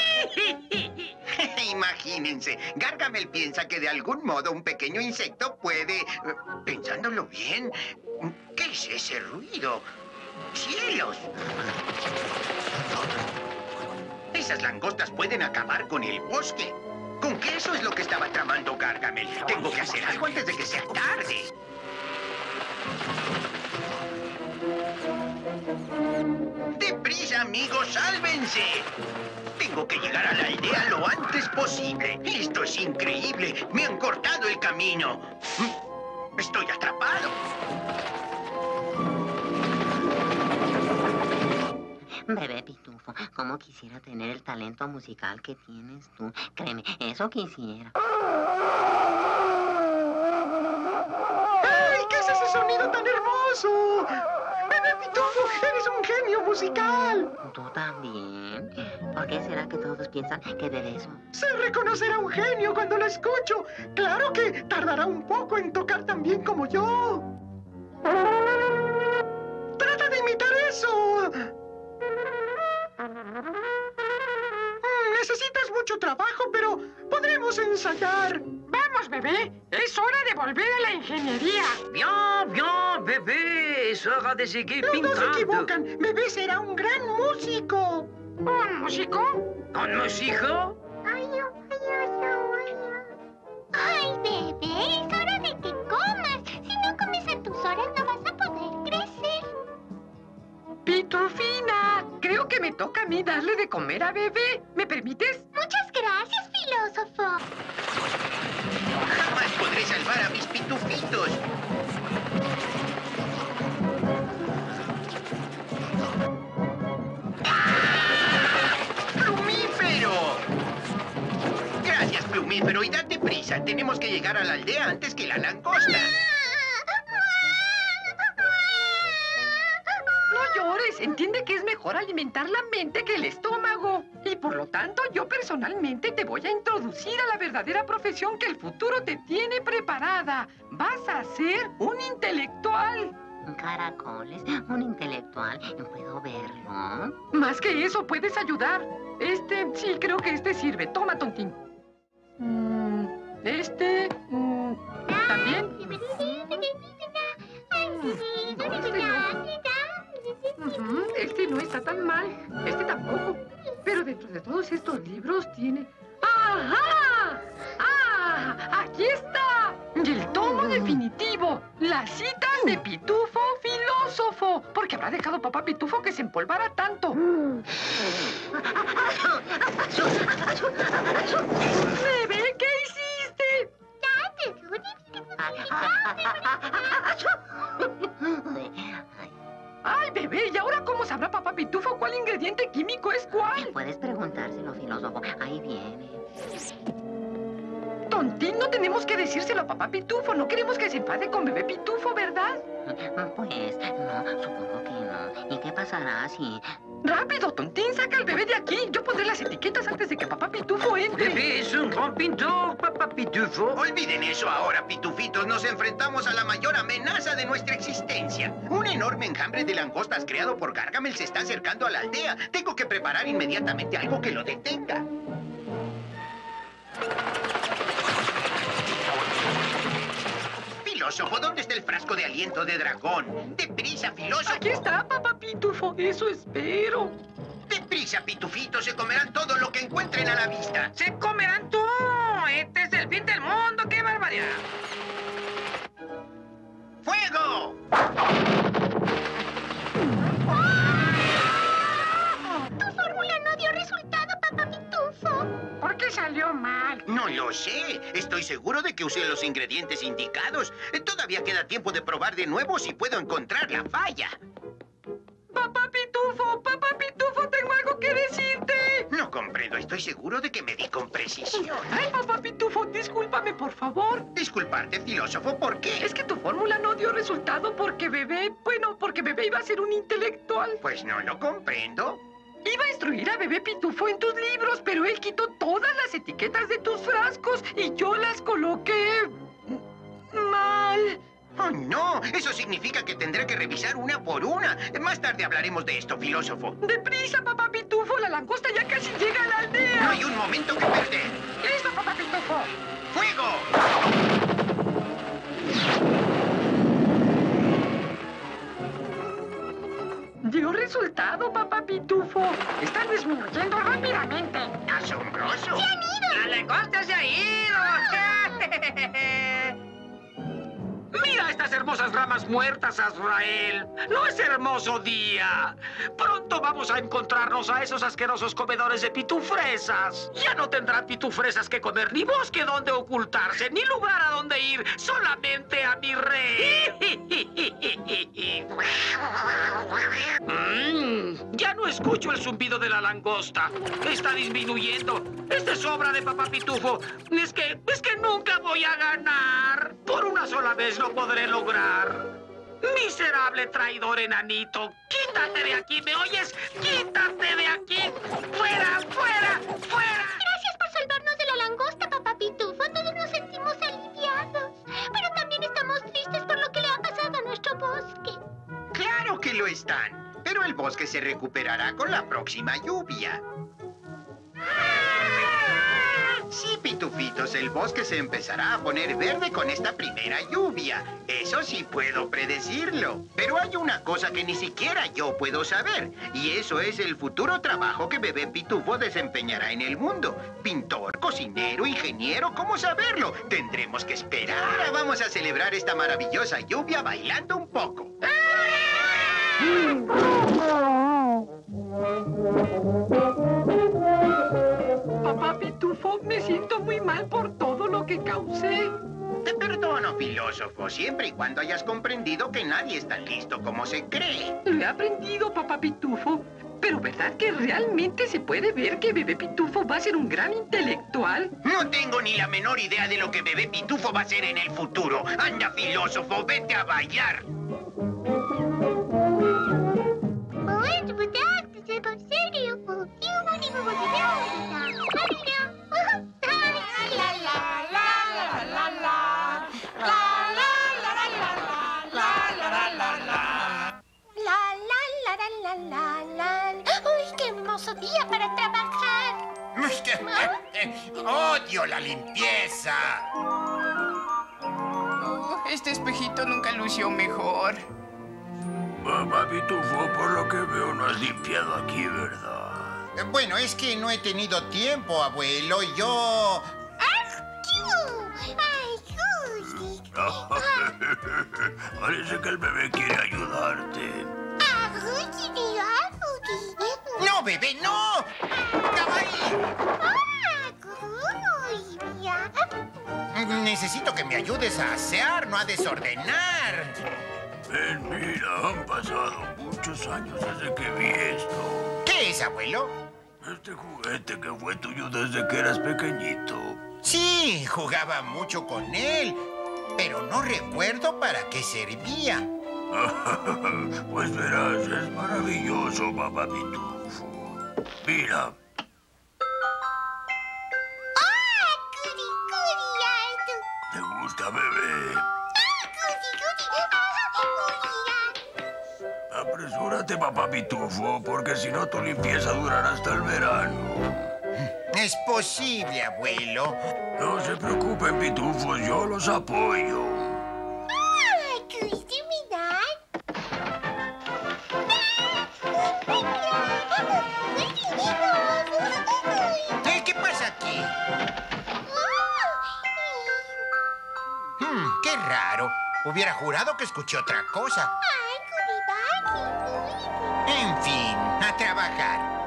[SPEAKER 11] Imagínense, Gargamel piensa que de algún modo un pequeño insecto puede... Pensándolo bien, ¿qué es ese ruido? ¡Cielos! Esas langostas pueden acabar con el bosque. ¿Con qué eso es lo que estaba tramando Gargamel? Tengo que hacer algo antes de que sea tarde. ¡Deprisa, amigos! ¡Sálvense! Tengo que llegar a la aldea lo antes posible. Esto es increíble. Me han cortado el camino. Estoy atrapado.
[SPEAKER 10] Bebé Pitufo, cómo quisiera tener el talento musical que tienes tú. Créeme, eso quisiera.
[SPEAKER 9] ¡Ay, qué es ese sonido tan hermoso! ¡Bebé Pitufo, eres un genio musical!
[SPEAKER 10] ¿Tú también? ¿Por qué será que todos piensan que Bebé es un...
[SPEAKER 9] Sé reconocer a un genio cuando lo escucho. Claro que tardará un poco en tocar tan bien como yo. ¡Trata de imitar eso! Necesitas mucho trabajo, pero podremos ensayar.
[SPEAKER 6] Vamos, bebé. Es hora de volver a la ingeniería.
[SPEAKER 5] Bien, bien, bebé. Es hora de seguir
[SPEAKER 9] Los
[SPEAKER 5] pintando.
[SPEAKER 9] dos se equivocan. Bebé será un gran músico.
[SPEAKER 6] ¿Un músico?
[SPEAKER 5] ¿Un músico?
[SPEAKER 4] Ay, bebé, es hora de que comas. Si no comes a tus horas, no vas a poder crecer.
[SPEAKER 8] Pitufina, creo que me toca a mí darle de comer a Bebé. ¿Me permites?
[SPEAKER 4] Muchas gracias, filósofo.
[SPEAKER 11] Jamás podré salvar a mis pitufitos. ¡Plumífero! Gracias, Plumífero, y date prisa. Tenemos que llegar a la aldea antes que la langosta.
[SPEAKER 8] No llores, entiende que es mejor alimentar la mente que el estómago. Y por lo tanto, yo personalmente te voy a introducir a la verdadera profesión que el futuro te tiene preparada. Vas a ser un intelectual.
[SPEAKER 10] Caracoles, un intelectual, ¿puedo verlo?
[SPEAKER 8] Más que eso, puedes ayudar. Este, sí, creo que este sirve. Toma, tontín. Mm, este, mm, ¿también? No, este no. Ujú, este no está tan mal. Este tampoco. Pero dentro de todos estos libros tiene... ¡Ajá! ¡Ah! ¡Aquí está! Y el tomo definitivo. Las citas de Pitufo Filósofo. Porque habrá dejado papá Pitufo que se empolvara tanto. Bebé, ¿qué hiciste? ¡Ay, bebé! ¿Y ahora cómo sabrá papá Pitufo cuál ingrediente químico es cuál?
[SPEAKER 10] Puedes preguntárselo, filósofo. Ahí viene.
[SPEAKER 8] Tontín, no tenemos que decírselo a papá Pitufo. No queremos que se enfade con bebé Pitufo, ¿verdad?
[SPEAKER 10] Pues, no, supongo que no. ¿Y qué pasará si...?
[SPEAKER 8] ¡Rápido, Tontín! ¡Saca al bebé de aquí! Yo pondré las etiquetas antes de que papá Pitufo entre.
[SPEAKER 5] Bebé es un gran pintor, papá Pitufo.
[SPEAKER 11] Olviden eso ahora, pitufitos. Nos enfrentamos a la mayor amenaza de nuestra existencia. Un enorme enjambre de langostas creado por Gargamel se está acercando a la aldea. Tengo que preparar inmediatamente algo que lo detenga. Filósofo, ¿dónde está el frasco de aliento de dragón? ¡Deprisa, filósofo!
[SPEAKER 8] Aquí está, papá Pitufo. Eso espero.
[SPEAKER 11] ¡Deprisa, pitufitos! Se comerán todo lo que encuentren a la vista.
[SPEAKER 1] ¡Se comerán todo! ¡Este es el fin del mundo! ¡Qué barbaridad!
[SPEAKER 11] ¡Fuego!
[SPEAKER 4] Tu fórmula no dio resultado, papá Pitufo.
[SPEAKER 6] ¿Por qué salió mal?
[SPEAKER 11] No lo sé. Estoy seguro de que usé los ingredientes indicados. Todavía queda tiempo de probar de nuevo si puedo encontrar la falla.
[SPEAKER 8] ¡Papá Pitufo! ¡Papá Pitufo! ¡Tengo algo que decirte!
[SPEAKER 11] No comprendo. Estoy seguro de que me di con precisión.
[SPEAKER 8] ¡Ay, papá Pitufo! Discúlpame, por favor.
[SPEAKER 11] Disculparte, filósofo, ¿por qué?
[SPEAKER 8] Es que tu fórmula no dio resultado porque bebé... Bueno, porque bebé iba a ser un intelectual.
[SPEAKER 11] Pues no lo comprendo.
[SPEAKER 8] Iba a instruir a bebé Pitufo en tus libros, pero él quitó todas las etiquetas de tus frascos y yo las coloqué... mal.
[SPEAKER 11] ¡Oh, no! Eso significa que tendré que revisar una por una. Más tarde hablaremos de esto, filósofo.
[SPEAKER 8] ¡Deprisa, papá Pitufo! ¡La langosta ya casi llega a la aldea!
[SPEAKER 11] No hay un momento que perder.
[SPEAKER 6] ¡Listo, papá Pitufo!
[SPEAKER 11] ¡Fuego!
[SPEAKER 6] Dio resultado, papá Pitufo. Están disminuyendo rápidamente.
[SPEAKER 11] ¡Asombroso!
[SPEAKER 6] ¡Se han ido!
[SPEAKER 1] ¡La langosta se ha ido!
[SPEAKER 5] Mira estas hermosas ramas muertas, Azrael. No es hermoso día. Pronto vamos a encontrarnos a esos asquerosos comedores de pitufresas. Ya no tendrán pitufresas que comer, ni bosque donde ocultarse, ni lugar a donde ir. Solamente a mi rey. Mm, ya no escucho el zumbido de la langosta. Está disminuyendo. Esta es obra de papá Pitufo. Es que, es que nunca voy a ganar. Por una sola vez lo podré lograr. Miserable traidor enanito. Quítate de aquí, ¿me oyes? Quítate de aquí. ¡Fuera, fuera, fuera!
[SPEAKER 4] Gracias por salvarnos de la langosta, papá Pitufo. Todos nos sentimos aliviados. Pero también estamos tristes por lo que le ha pasado a nuestro bosque.
[SPEAKER 11] ¡Claro que lo están! Pero el bosque se recuperará con la próxima lluvia. Sí, pitufitos, el bosque se empezará a poner verde con esta primera lluvia. Eso sí puedo predecirlo. Pero hay una cosa que ni siquiera yo puedo saber. Y eso es el futuro trabajo que Bebé Pitufo desempeñará en el mundo. Pintor, cocinero, ingeniero, ¿cómo saberlo? Tendremos que esperar. Ahora vamos a celebrar esta maravillosa lluvia bailando un poco.
[SPEAKER 8] Papá Pitufo, me siento muy mal por todo lo que causé.
[SPEAKER 11] Te perdono, filósofo, siempre y cuando hayas comprendido que nadie es tan listo como se cree.
[SPEAKER 8] Lo he aprendido, papá Pitufo. Pero ¿verdad que realmente se puede ver que Bebé Pitufo va a ser un gran intelectual?
[SPEAKER 11] No tengo ni la menor idea de lo que Bebé Pitufo va a ser en el futuro. Anda, filósofo, vete a bailar.
[SPEAKER 4] ¡Uy, qué hermoso día para trabajar!
[SPEAKER 7] ¡Odio la limpieza!
[SPEAKER 12] Oh, este espejito nunca lució mejor.
[SPEAKER 5] Papá Pitufo, por lo que veo, no has limpiado aquí, ¿verdad?
[SPEAKER 11] Bueno, es que no he tenido tiempo, abuelo, y yo...
[SPEAKER 5] Parece que el bebé quiere ayudarte.
[SPEAKER 11] ¡No, bebé, no! Necesito que me ayudes a asear, no a desordenar.
[SPEAKER 5] Ven, mira, han pasado muchos años desde que vi esto.
[SPEAKER 11] ¿Qué es, abuelo?
[SPEAKER 5] Este juguete que fue tuyo desde que eras pequeñito.
[SPEAKER 11] Sí, jugaba mucho con él, pero no recuerdo para qué servía.
[SPEAKER 5] Pues verás, es maravilloso, papá Pitufo. Mira. ¿Te gusta, bebé? Apresúrate, papá Pitufo, porque si no tu limpieza durará hasta el verano.
[SPEAKER 11] Es posible, abuelo.
[SPEAKER 5] No se preocupen, pitufos, yo los apoyo.
[SPEAKER 11] ¿Qué, qué pasa aquí? Hmm, qué raro. Hubiera jurado que escuché otra cosa. En fin, a trabajar.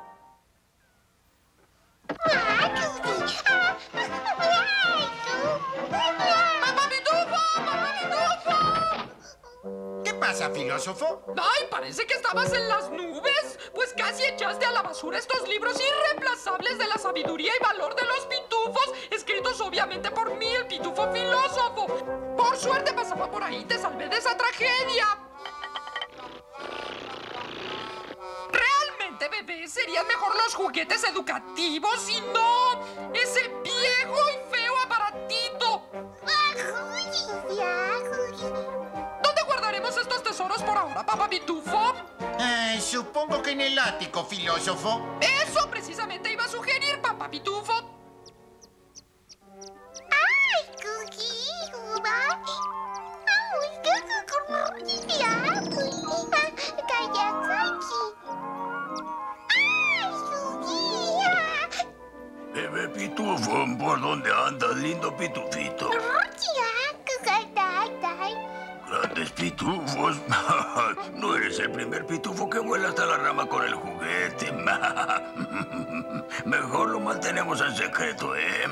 [SPEAKER 8] ¡Papá Pitufo! ¡Papá Pitufo!
[SPEAKER 11] ¿Qué pasa, filósofo?
[SPEAKER 8] ¡Ay, parece que estabas en las nubes! Pues casi echaste a la basura estos libros irreemplazables de la sabiduría y valor de los pitufos, escritos obviamente por mí, el pitufo filósofo. Por suerte pasaba por ahí y te salvé de esa tragedia. Realmente, bebé, serían mejor los juguetes educativos y no ese viejo y feo aparatito.
[SPEAKER 4] ¡Ah, Judy! ¡Ya, Judy!
[SPEAKER 12] Papá Pitufo?
[SPEAKER 11] Eh, supongo que en el ático, filósofo.
[SPEAKER 12] Eso precisamente iba a sugerir, Papá Pitufo.
[SPEAKER 4] ¡Ay, Cookie!
[SPEAKER 13] Bebé Pitufo, ¿por dónde andas, lindo pitufito? Grandes pitufos. No eres el primer pitufo que vuela hasta la rama con el juguete. Mejor lo mantenemos en secreto, ¿eh?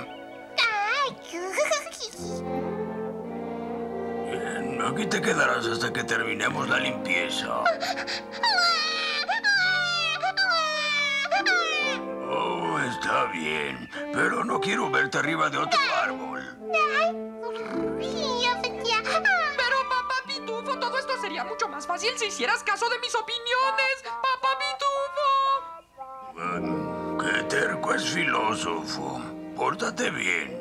[SPEAKER 13] Bien, aquí te quedarás hasta que terminemos la limpieza. Oh, está bien, pero no quiero verte arriba de otro árbol.
[SPEAKER 12] Pero, Papá Pitufo, todo esto sería mucho más fácil si hicieras caso de mis opiniones, Papá Pitufo.
[SPEAKER 13] Qué terco es filósofo. Pórtate bien.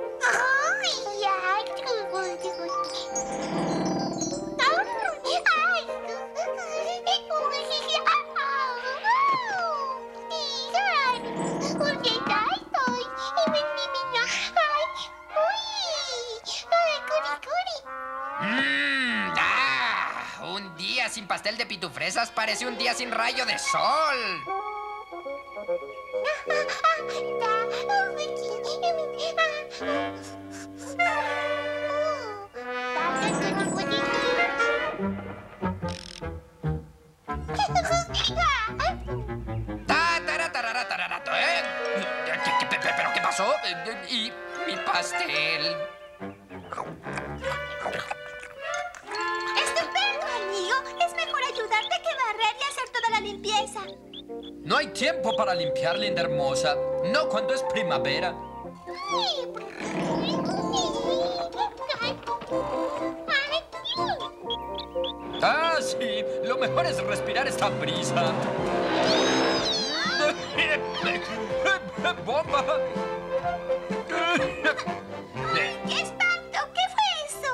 [SPEAKER 12] Mmm, ah, un día sin pastel de pitufresas parece un día sin rayo de sol. Ta, tara, tarara, tarara, ¿eh? ¿Qué- qué- pe- ¿Pero qué pasó? ¿Y mi pastel?
[SPEAKER 4] ¡Estupendo, amigo! Es mejor ayudarte que barrer y hacer toda la limpieza.
[SPEAKER 14] No hay tiempo para limpiar, linda hermosa. No cuando es primavera. Ah, sí. Lo mejor es respirar esta brisa. ¡Bomba!
[SPEAKER 4] ¡Qué espanto! ¿Qué fue eso?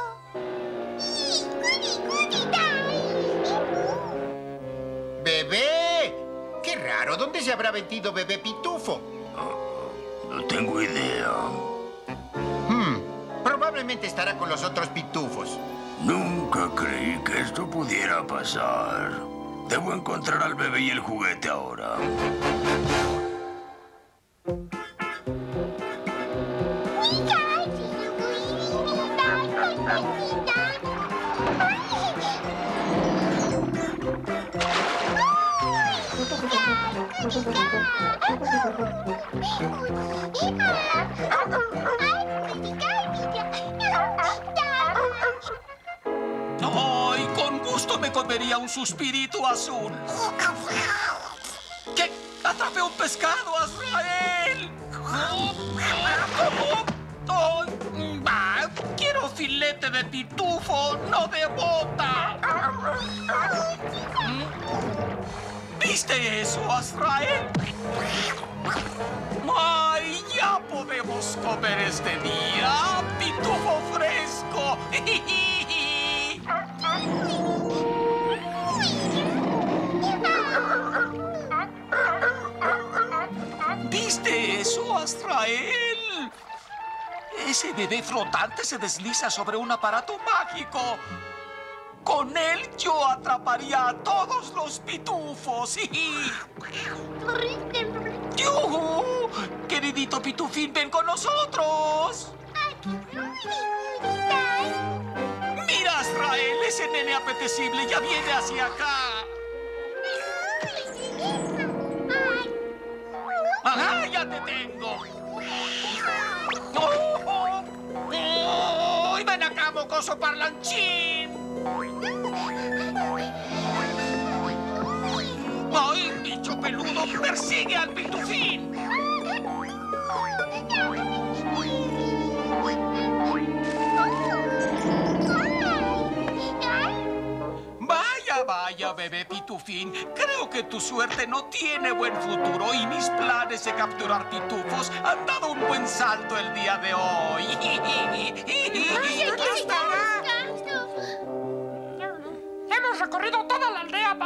[SPEAKER 11] ¡Bebé! ¡Qué raro! ¿Dónde se habrá metido Bebé Pitufo?
[SPEAKER 13] No tengo idea.
[SPEAKER 11] Hmm, probablemente estará con los otros pitufos.
[SPEAKER 13] Nunca creí que esto pudiera pasar. Debo encontrar al bebé y el juguete ahora.
[SPEAKER 5] ¡Ay, con gusto me comería un suspirito azul! ¿Qué? ¡Atrapé un pescado, Azrael! ¡Ay! ¡Ah! ¡Quiero filete de pitufo, no de bota! ¿Viste eso, Azrael? ¡Ay, ya podemos comer este día! ¡Pitufo fresco! ¿Viste eso, Azrael? Ese bebé flotante se desliza sobre un aparato mágico. Con él yo atraparía a todos los pitufos. ¡Yujú! Queridito pitufín, ven con nosotros. Mira, Azrael, ese nene apetecible ya viene hacia acá. ¡Ajá, ya te tengo! ¡Oh, oh, oh! ¡Ven acá, mocoso parlanchín! ¡Ay, bicho peludo! ¡Persigue al pitufín! Vaya, vaya, bebé pitufín. Creo que tu suerte no tiene buen futuro y mis planes de capturar pitufos han dado un buen salto el día de hoy.
[SPEAKER 6] Hemos recorrido toda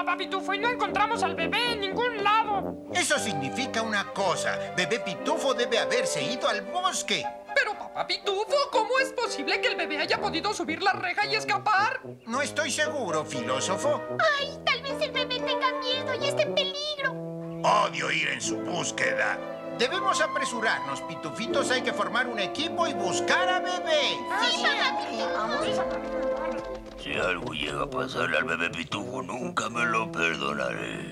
[SPEAKER 15] Papá Pitufo, y no encontramos al bebé en ningún lado.
[SPEAKER 11] Eso significa una cosa. Bebé Pitufo debe haberse ido al bosque.
[SPEAKER 12] Pero, Papá Pitufo, ¿cómo es posible que el bebé haya podido subir la reja y escapar?
[SPEAKER 11] No estoy seguro, filósofo.
[SPEAKER 4] Ay, tal vez el bebé tenga miedo y esté en peligro.
[SPEAKER 11] Odio ir en su búsqueda. Debemos apresurarnos, pitufitos. Hay que formar un equipo y buscar a bebé.
[SPEAKER 4] Sí, Papá Pitufo.
[SPEAKER 13] Si algo llega a pasarle al bebé Pitufo, nunca me lo perdonaré.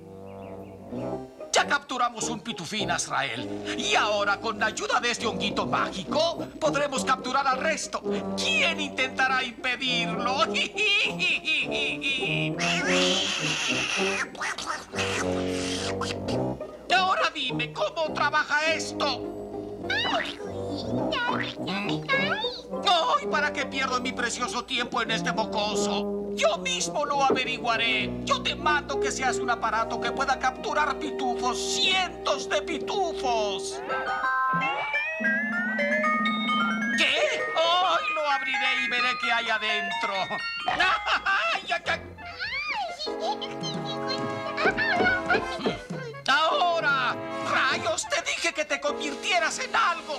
[SPEAKER 5] Ya capturamos un pitufín, Azrael. Y ahora, con la ayuda de este honguito mágico, podremos capturar al resto. ¿Quién intentará impedirlo? Ahora dime, ¿cómo trabaja esto? ¡Ay! ¿Para qué pierdo mi precioso tiempo en este mocoso? Yo mismo lo averiguaré. Yo te mando que seas un aparato que pueda capturar pitufos, cientos de pitufos. ¿Qué? ¡Ay! Lo abriré y veré qué hay adentro. ¡Ay, ay, ay! ¡Ahora! ¡Rayos! Te dije que te convirtieras en algo.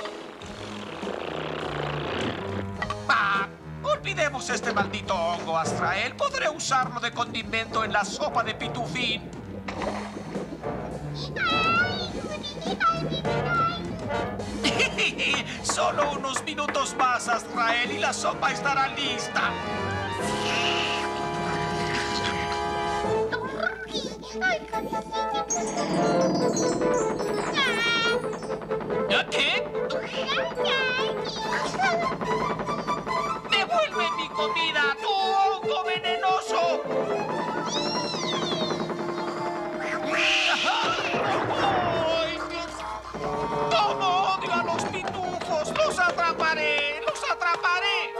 [SPEAKER 5] Ah, olvidemos este maldito hongo, Azrael. Podré usarlo de condimento en la sopa de pitufín. Solo unos minutos más, Azrael, y la sopa estará lista. ¿Qué? ¡Devuelve mi comida, tú hongo venenoso! ¡Ay, Dios! ¡Cómo odio a los pitufos! ¡Los atraparé! ¡Los atraparé!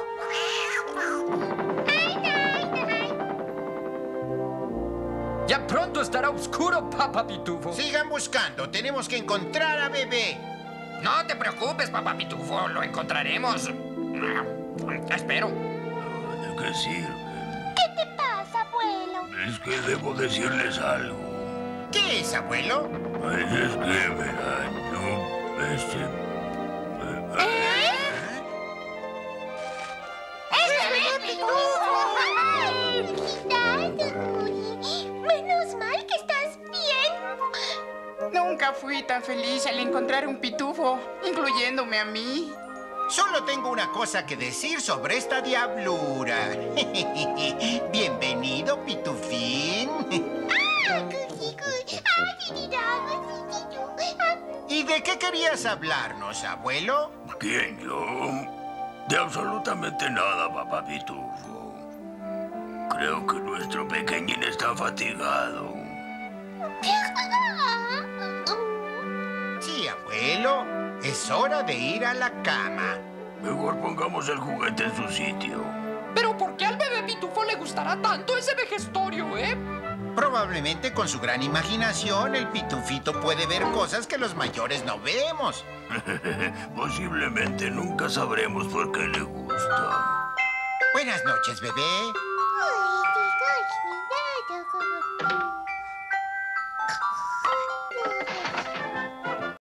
[SPEAKER 12] Ya pronto estará oscuro, Papá Pitufo.
[SPEAKER 11] Sigan buscando. Tenemos que encontrar a bebé.
[SPEAKER 12] No te preocupes, Papá Pitufo. Lo encontraremos. Espero.
[SPEAKER 13] ¿De qué sirve?
[SPEAKER 4] ¿Qué te pasa, abuelo?
[SPEAKER 13] Es que debo decirles algo.
[SPEAKER 11] ¿Qué es, abuelo?
[SPEAKER 13] Pues es que, verán, yo, este...
[SPEAKER 4] ¿Eh? ¡Es bebé Pitufo! ¡Ay, cuidado! Menos mal que estás bien.
[SPEAKER 16] Nunca fui tan feliz al encontrar un pitufo, incluyéndome a mí.
[SPEAKER 11] Solo tengo una cosa que decir sobre esta diablura. Bienvenido, pitufín. ¿Y de qué querías hablarnos, abuelo?
[SPEAKER 13] ¿Quién, yo? De absolutamente nada, Papá Pitufo. Creo que nuestro pequeñín está fatigado.
[SPEAKER 11] Sí, abuelo. Es hora de ir a la cama.
[SPEAKER 13] Mejor pongamos el juguete en su sitio.
[SPEAKER 12] ¿Pero por qué al bebé Pitufo le gustará tanto ese vejestorio, eh?
[SPEAKER 11] Probablemente con su gran imaginación, el pitufito puede ver cosas que los mayores no vemos.
[SPEAKER 13] Posiblemente nunca sabremos por qué le gusta.
[SPEAKER 11] Buenas noches, bebé.